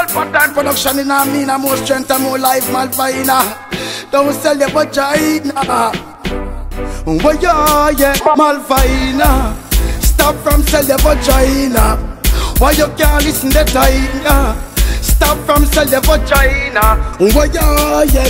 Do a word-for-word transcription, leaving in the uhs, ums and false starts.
One more time production in a mean, more strength and more life, Malvina. Don't sell your vagina. Oh yeah, yeah, Malvina. Stop from sell your vagina. Why you can't listen to Tina? Stop from sell your vagina. Oh yeah, yeah.